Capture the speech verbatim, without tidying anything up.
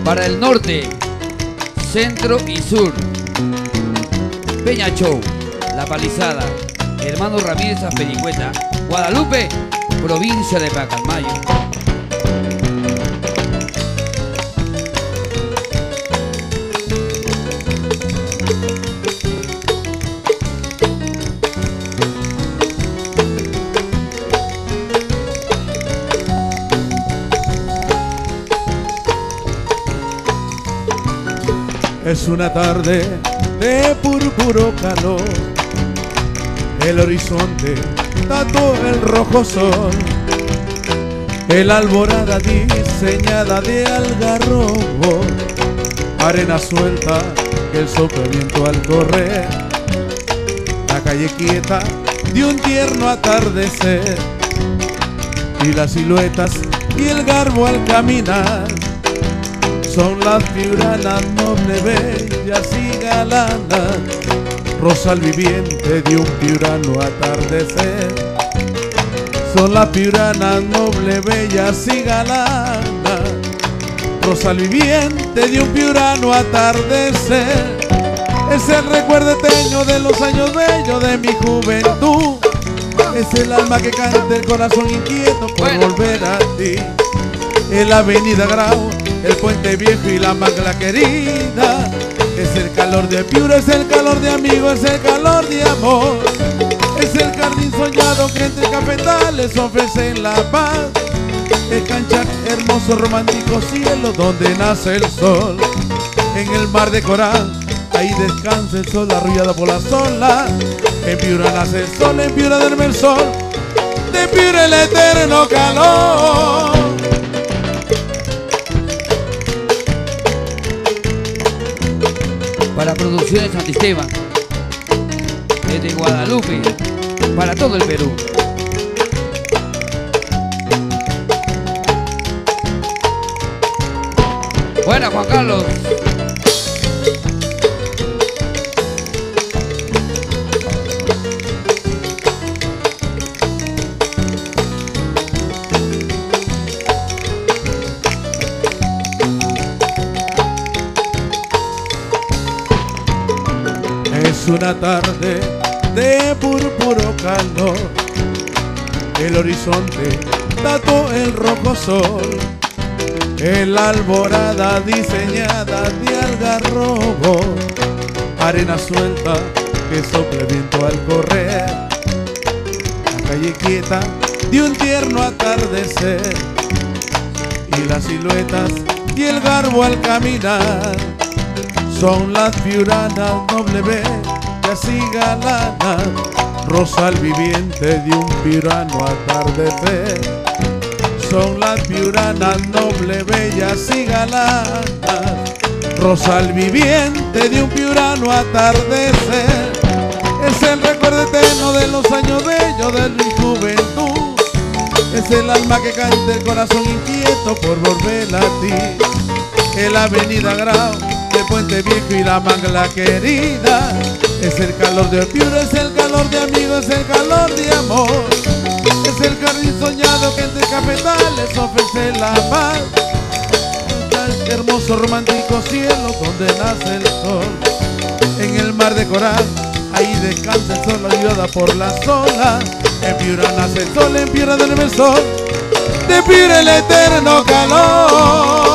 Para el norte, centro y sur. Peña Show, La Palizada, Hermano Ramírez Azpilicueta, Guadalupe, provincia de Pacalmayo. Es una tarde de púrpuro calor, el horizonte tatuó el rojo sol, el alborada diseñada de algarrobo, arena suelta que el sopla viento al correr, la calle quieta de un tierno atardecer, y las siluetas y el garbo al caminar son las piuranas nobles, bellas y galanas, rosal viviente de un piurano atardecer. Son las piuranas nobles, bellas y galanas, rosal viviente de un piurano atardecer. Es el recuerdo eterno de los años bellos de mi juventud. Es el alma que canta, el corazón inquieto por bueno. volver a ti. En la avenida Grau, el puente viejo y la mangla querida. Es el calor de Piura, es el calor de amigos, es el calor de amor. Es el jardín soñado que entre cafetales ofrecen la paz. El cancha hermoso, romántico cielo donde nace el sol. En el mar de coral, ahí descansa el sol arrullado por las olas. En Piura nace el sol, en Piura duerme el sol. De Piura el eterno calor. Para Producciones Santisteban, desde Guadalupe, para todo el Perú. Buena, Juan Carlos. Es una tarde de púrpuro calor, el horizonte tatuó el rojo sol, el alborada diseñada de algarrobo, arena suelta que sopla el viento al correr, la calle quieta de un tierno atardecer, y las siluetas y el garbo al caminar son las piuranas noble, bellas y galanas, rosal viviente de un piurano atardecer. Son las piuranas noble, bellas y galanas, rosal viviente de un piurano atardecer. Es el recuerdo eterno de los años bellos de mi juventud. Es el alma que canta, el corazón inquieto por volver a ti. En la avenida Grau, el puente viejo y la mangla querida. Es el calor de Piura, es el calor de amigos, es el calor de amor. Es el jardín soñado que entre cafetales ofrece la paz. Tan hermoso romántico cielo donde nace el sol. En el mar de coral, ahí descansa el sol ayuda por las olas. En Piura nace el sol, en Piura duerme el sol. De Piura el eterno calor.